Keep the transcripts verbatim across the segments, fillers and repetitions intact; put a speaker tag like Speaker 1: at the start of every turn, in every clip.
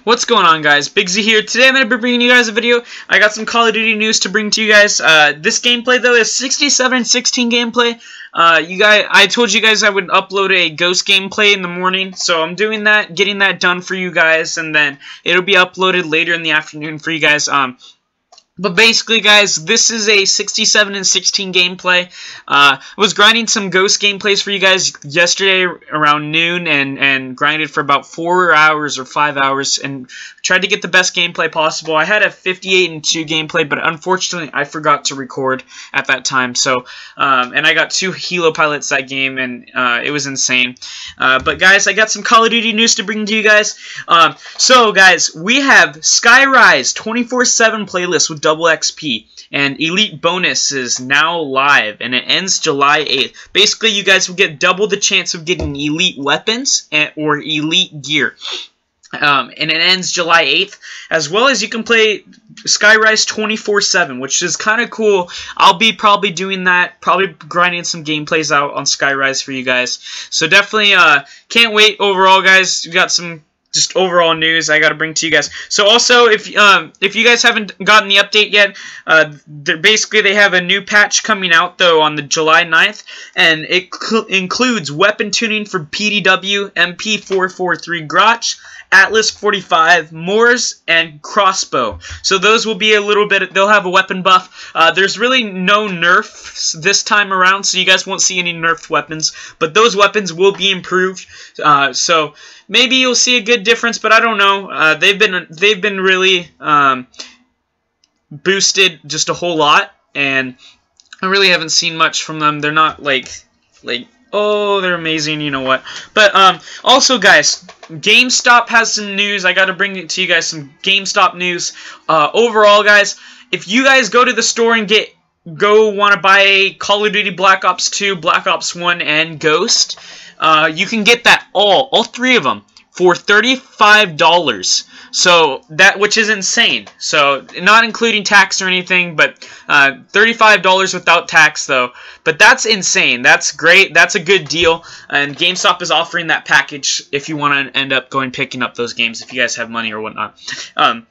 Speaker 1: What's going on, guys? Big Z here. Today I'm going to be bringing you guys a video. I got some Call of Duty news to bring to you guys. Uh, this gameplay, though, is sixty-seven sixteen gameplay. Uh, you guys, I told you guys I would upload a Ghost gameplay in the morning, so I'm doing that, getting that done for you guys, and then it'll be uploaded later in the afternoon for you guys. Um, But basically, guys, this is a sixty-seven and sixteen gameplay. Uh, I was grinding some Ghost gameplays for you guys yesterday around noon, and and grinded for about four hours or five hours, and tried to get the best gameplay possible. I had a fifty-eight and two gameplay, but unfortunately, I forgot to record at that time. So, um, and I got two Helo pilots that game, and uh, it was insane. Uh, but guys, I got some Call of Duty news to bring to you guys. Um, so, guys, we have Skyrise twenty-four seven playlist with double X P, and Elite Bonus is now live, and it ends July eighth. Basically, you guys will get double the chance of getting Elite Weapons and, or Elite Gear. Um, and it ends July eighth, as well as you can play Skyrise twenty-four seven, which is kind of cool. I'll be probably doing that, probably grinding some gameplays out on Skyrise for you guys. So definitely uh, can't wait overall, guys. We got some just overall news I got to bring to you guys. So also, if um, if you guys haven't gotten the update yet, uh, basically they have a new patch coming out, though, on the July ninth, and it includes weapon tuning for P D W, M P four forty-three Grotch, Atlas forty-five, Moors, and Crossbow. So those will be a little bit, they'll have a weapon buff. Uh, there's really no nerfs this time around, so you guys won't see any nerfed weapons, but those weapons will be improved. Uh, so maybe you'll see a good difference, but I don't know. Uh, they've been they've been really um, boosted just a whole lot, and I really haven't seen much from them. They're not like like oh, they're amazing, you know what. But um, also, guys, GameStop has some news. I got to bring it to you guys, some GameStop news. Uh, overall, guys, if you guys go to the store and get go want to buy Call of Duty Black Ops two, Black Ops one, and Ghost, uh, you can get that all, all three of them, for thirty-five dollars. So that, which is insane. So not including tax or anything, but uh, thirty-five dollars without tax, though. But that's insane. That's great. That's a good deal. And GameStop is offering that package if you want to end up going picking up those games, if you guys have money or whatnot. Um,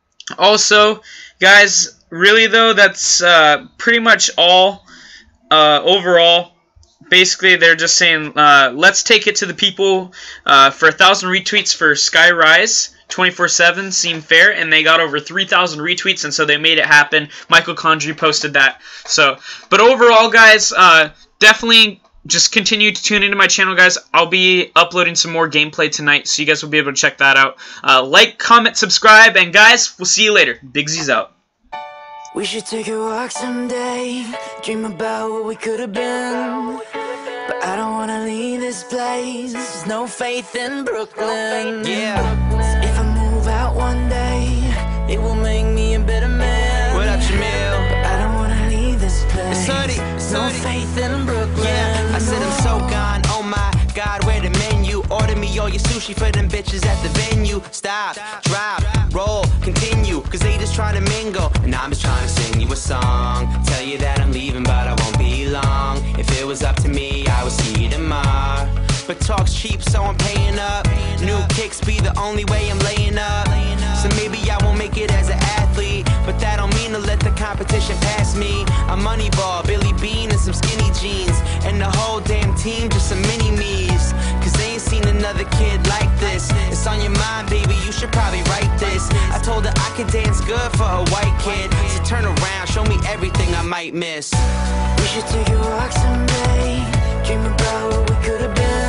Speaker 1: also, guys, really though, that's uh, pretty much all uh, overall. Basically, they're just saying, uh, let's take it to the people uh, for a thousand retweets for Skyrise twenty-four seven seemed fair, and they got over three thousand retweets, and so they made it happen. Michael Condrey posted that. So, but overall, guys, uh, definitely just continue to tune into my channel, guys. I'll be uploading some more gameplay tonight, so you guys will be able to check that out. Uh, like, comment, subscribe, and guys, we'll see you later. Big Z's out.
Speaker 2: We should take a walk someday, dream about what we could have been. But I don't wanna leave this place, there's no faith in Brooklyn. Yeah. If I move out one day, it will make me a better man.
Speaker 3: What up, Jamil?
Speaker 2: But I don't wanna leave this place,
Speaker 3: It's Hoodie, it's
Speaker 2: there's no
Speaker 3: Hoodie.
Speaker 2: faith in Brooklyn.
Speaker 3: Yeah, I said I'm so gone, oh my God, where the menu? Order me all your sushi for them bitches at the venue. Stop, drop, roll, continue, cause they just trying to mingle, and I'm just trying to sing you a song. Tell you that I'm leaving, but I won't be long. If it was up to me, I would see you tomorrow. But talk's cheap, so I'm paying up. New kicks be the only way I'm laying up. So maybe I won't make it as an athlete, but that don't mean to let the competition pass me. I'm Moneyball, Billy Bean, and some skinny jeans, and the whole damn team just some mini-me's. Cause they ain't seen another kid like this. It's on your mind, baby, you should probably write this. I told her I could dance good for a white kid, so turn around, show me everything I might miss.
Speaker 2: We should take a walk someday, dream about what we could have been.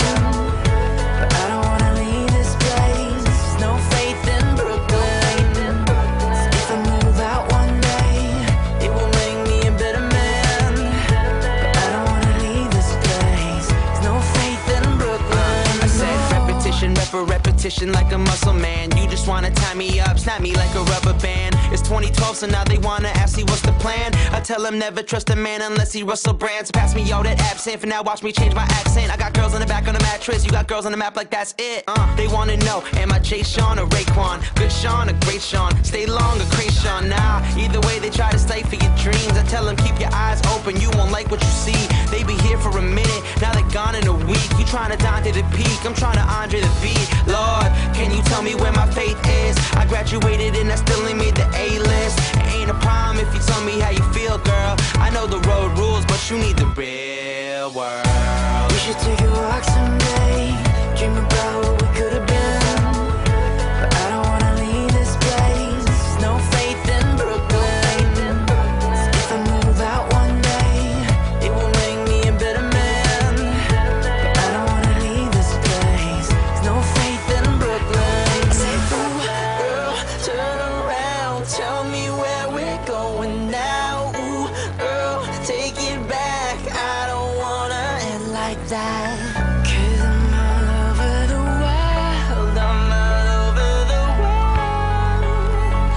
Speaker 2: But I don't wanna leave this place, there's no faith in Brooklyn. If I move out one day, it will make me a better man. But I don't wanna leave this place, there's no faith in Brooklyn.
Speaker 3: I said repetition, rep for repetition like a muscle man. You just wanna tie me up, snap me like a rubber band. It's twenty twelve, so now they wanna ask me what's the plan. I tell them never trust a man unless he Russell Brand. So pass me all that absinthe, for now watch me change my accent. I got girls on the back on the mattress, you got girls on the map like that's it. Uh, they wanna know, am I Jay Sean or Raekwon? Good Sean or great Sean? Stay long or Krayshawn? Nah, either way they try to stay for your dreams. I tell them keep your eyes open, you won't like what you see. They be here for a minute, now they're gone in a week. You trying to Dante the Peak, I'm trying to Andre the beat. Lord, Can you tell me where my faith is? I graduated and I still ain't made the A-list. It ain't a problem if you tell me how you feel, girl. I know the road rules, but you need the real world.
Speaker 2: We should take a walk someday, dream about what we could have been. But I don't wanna leave this place, no faith in Brooklyn. If I move out one day, it will make me a better man. But I don't wanna leave this place, no faith in Brooklyn. I say, ooh, girl, turn around, tell me where we're going now. Ooh, girl, take it back, I don't wanna end like that. Cause I'm all over the world, I'm all over the world.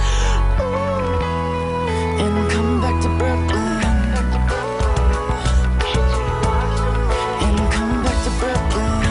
Speaker 2: Ooh. And come back to Brooklyn. And come back to Brooklyn.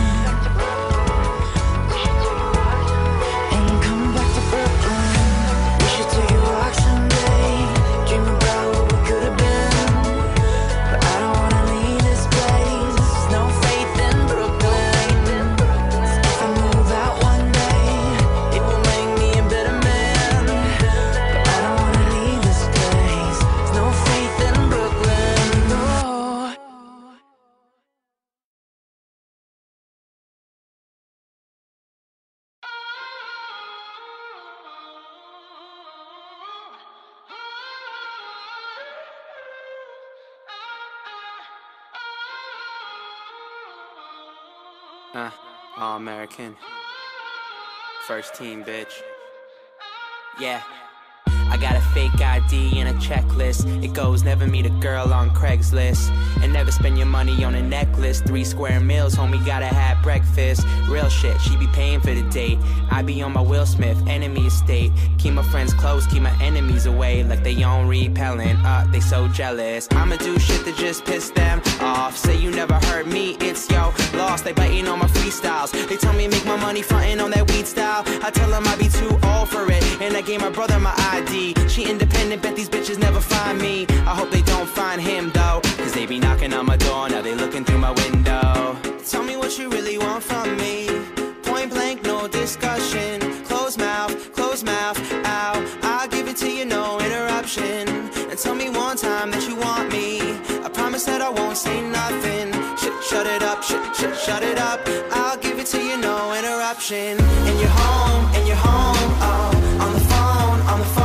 Speaker 2: And come back to Brooklyn. We should take a walk someday, dream about what we could have been. But I don't wanna leave this place, no faith in Brooklyn. If I move out one day, it will make me a better man. But I don't wanna leave this place, no faith in Brooklyn. No.
Speaker 3: Uh, all American. First team, bitch. Yeah. I got a fake I D and a checklist. It goes, never meet a girl on Craigslist. And never spend your money on a necklace. Three square meals, homie, gotta have breakfast. Real shit, she be paying for the date. I be on my Will Smith, enemy estate. Keep my friends close, keep my enemies away. Like they on repellent, uh, they so jealous. I'ma do shit that just piss them off. Say you never heard me, it's yo lost. They biting on my freestyles. They tell me make my money frontin' on that weed style. I tell them I be too old for it. And I gave my brother my I D. She independent, bet these bitches never find me. I hope they don't find him though, cause they be knocking on my door, now they looking through my window. Tell me what you really want from me. Point blank, no discussion. Close mouth, close mouth, ow. I'll give it to you, no interruption. And tell me one time that you want me. I promise that I won't say nothing. Shut, shut it up, shut, shut, shut it up. I'll give it to you, no interruption. And you're home, and you're home, oh. On the phone, on the phone.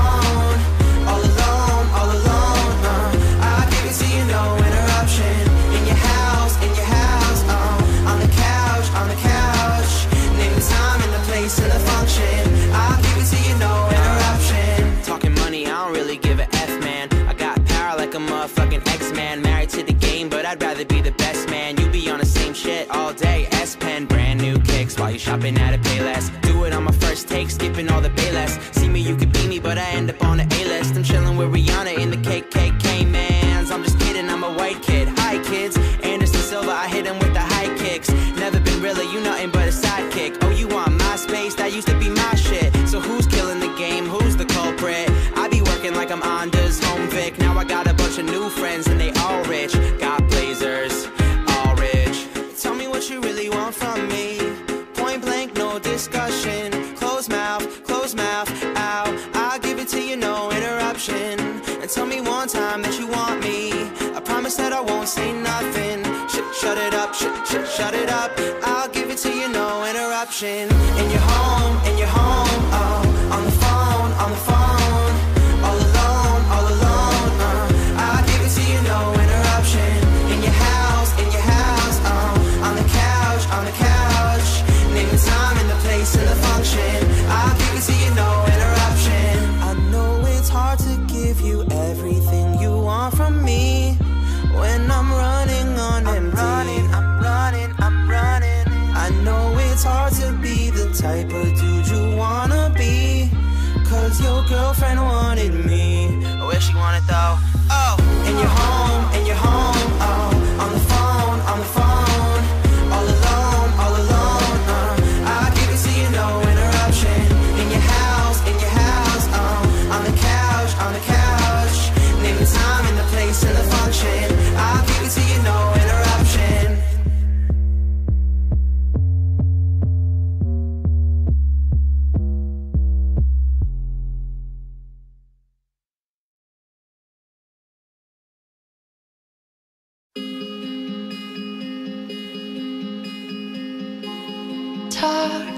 Speaker 3: All alone, all alone, uh. I'll give it to you, no interruption. In your house, in your house, uh. On the couch, on the couch. Name the time and the place and the function. I'll give it to you, no interruption. Talking money, I don't really give a F, man. I got power like a motherfucking X-Man. Married to the game, but I'd rather be the best man. You be on the same shit all day. S-Pen, brand new kicks while you shopping at a Payless. Do it on my first take, skipping all the Payless. See me, you could be me, but I end up on the A-list. I'm chilling with Rihanna in the K K K mans. I'm just kidding, I'm a white kid. Hi kids, Anderson Silva, I hit him with the high kicks. Never been really, you nothing but a sidekick. Oh, you want my space? That used to be my shit. So who's killing the game? Who's the culprit? I be working like I'm Anders home Vic. Now I got a bunch of new friends and they all rich. Got blazers, all rich. Tell me what you really want from me. Point blank, no discussion. Close mouth, close mouth, ow. I'll give it to you, no interruption. And tell me one time that you want me. I promise that I won't say nothing. Shut, shut it up, shut, shut, shut it up. I'll give it to you, no interruption. And you're home, and you're home, oh. On the phone, on the phone. All alone, all alone, uh. I'll give it to you, no interruption. In your house, in your house, uh. On the couch, on the couch. Name the time and the place and the function. I'll give it to you, no interruption. I know it's hard to give you everything you want from me when I'm running on I'm empty. running, I'm running, I'm running. I know it's hard to be the type of dude you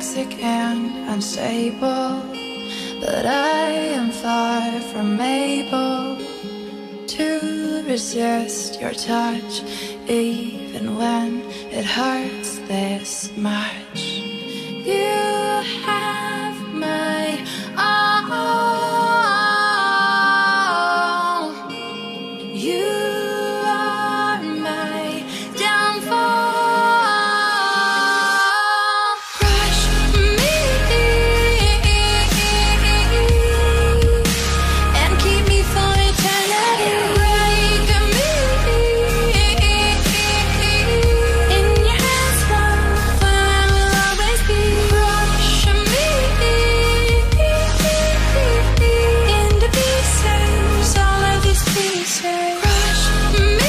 Speaker 2: toxic and unstable, but I am far from able to resist your touch, even when it hurts this much. You have my all. You are my downfall. Crush me and keep me for eternity. Break me in your hands, love, where I will always be. Crush me into pieces, all of these pieces. Crush me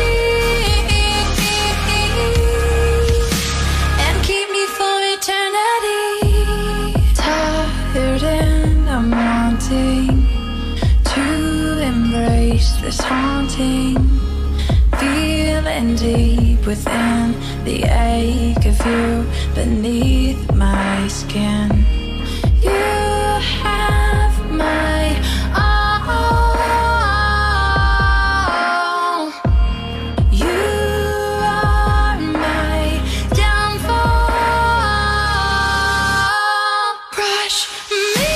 Speaker 2: and keep me for eternity. Tired and I'm wanting to embrace this haunting feeling deep within the ache of you beneath my skin. You have my all. You are my downfall. Crush me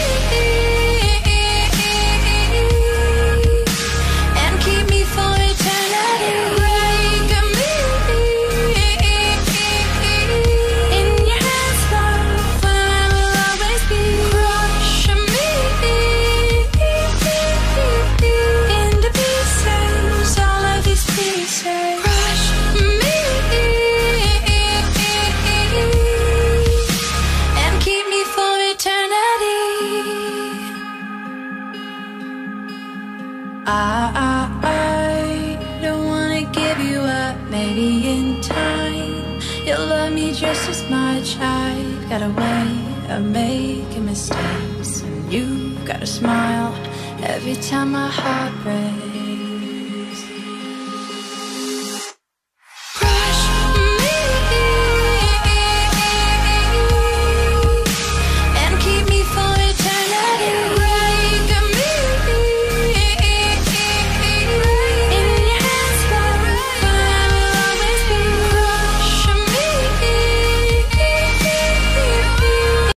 Speaker 2: and keep me for eternity. Break me in your hands, love, where I will always be. Crush me into pieces, all of these pieces. Crush me and keep me for eternity. I, I, I don't wanna give you up. Maybe in time you'll love me just as much. I've got a way of making mistakes, and you've got a smile every time my heart breaks.